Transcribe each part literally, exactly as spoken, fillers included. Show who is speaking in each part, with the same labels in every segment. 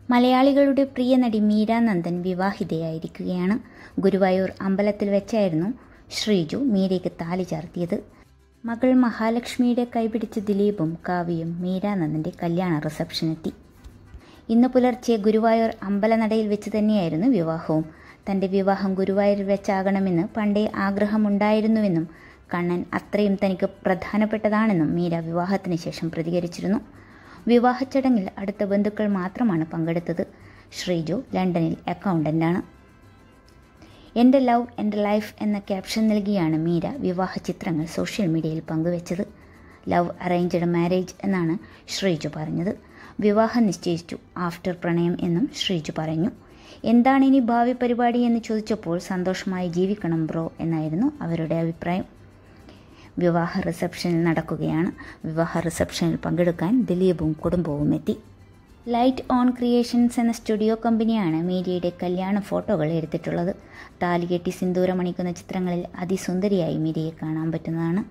Speaker 1: മലയാളികളുടെ പ്രിയ നടി മീര നന്ദൻ വിവാഹിതയായിരിക്കുകയാണ്. ഗുരുവായൂർ അമ്പലത്തിൽ വെച്ചായിരുന്നു ശ്രീജു മീരയ്ക്ക് താലി ചാർത്തിയത്. മകൾ മഹാലക്ഷ്മിയുടെ കൈപിടിച്ച ദിലീപും കാവ്യയും മീര നന്ദൻ്റെ കല്യാണ റിസപ്ഷനെത്തി. ഇന്ന് പുലർച്ചെ ഗുരുവായൂർ അമ്പലനടയിൽ വെച്ച് തന്നെയായിരുന്നു വിവാഹവും. തൻ്റെ വിവാഹം ഗുരുവായൂരിൽ വെച്ചാകണമെന്ന് പണ്ടേ ആഗ്രഹമുണ്ടായിരുന്നുവെന്നും കണ്ണൻ അത്രയും തനിക്ക് പ്രധാനപ്പെട്ടതാണെന്നും മീര വിവാഹത്തിന് ശേഷം പ്രതികരിച്ചിരുന്നു. വിവാഹ ചടങ്ങിൽ അടുത്ത ബന്ധുക്കൾ മാത്രമാണ് പങ്കെടുത്തത്. ശ്രീജു ലണ്ടനിൽ അക്കൗണ്ടൻ്റാണ്. എൻ്റെ ലവ് എൻ്റെ ലൈഫ് എന്ന ക്യാപ്ഷൻ നൽകിയാണ് മീര വിവാഹ ചിത്രങ്ങൾ സോഷ്യൽ മീഡിയയിൽ പങ്കുവച്ചത്. ലവ് അറേഞ്ച്ഡ് മാരേജ് എന്നാണ് ശ്രീജു പറഞ്ഞത്. വിവാഹം നിശ്ചയിച്ചു ആഫ്റ്റർ പ്രണയം എന്നും ശ്രീജു പറഞ്ഞു. എന്താണ് ഇനി ഭാവി പരിപാടി എന്ന് ചോദിച്ചപ്പോൾ സന്തോഷമായി ജീവിക്കണം ബ്രോ എന്നായിരുന്നു അവരുടെ അഭിപ്രായം. വിവാഹ റിസപ്ഷനിൽ നടക്കുകയാണ്. വിവാഹ റിസപ്ഷനിൽ പങ്കെടുക്കാൻ ദിലീപും കുടുംബവും എത്തി. ലൈറ്റ് ഓൺ ക്രിയേഷൻസ് എന്ന സ്റ്റുഡിയോ കമ്പനിയാണ് മീരയുടെ കല്യാണ ഫോട്ടോകൾ എടുത്തിട്ടുള്ളത്. താലികെട്ടി സിന്ദൂരമണിക്കുന്ന ചിത്രങ്ങളിൽ അതിസുന്ദരിയായി മീരയെ കാണാൻ പറ്റുന്നതാണ്.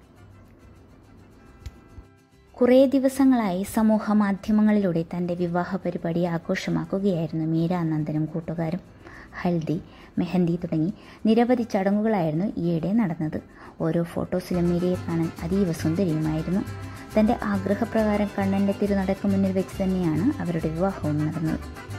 Speaker 1: കുറേ ദിവസങ്ങളായി സമൂഹ മാധ്യമങ്ങളിലൂടെ തൻ്റെ വിവാഹ പരിപാടി ആഘോഷമാക്കുകയായിരുന്നു മീര നന്ദനും കൂട്ടുകാരും. ഹൽദി, മെഹന്തി തുടങ്ങി നിരവധി ചടങ്ങുകളായിരുന്നു ഈയിടെ നടന്നത്. ഓരോ ഫോട്ടോസിലും മീരയെ കാണാൻ അതീവ സുന്ദരിയുമായിരുന്നു. തൻ്റെ ആഗ്രഹപ്രകാരം കണ്ണൻ്റെ തിരുനടയ്ക്ക് മുന്നിൽ വെച്ച് തന്നെയാണ് അവരുടെ വിവാഹവും നടന്നത്.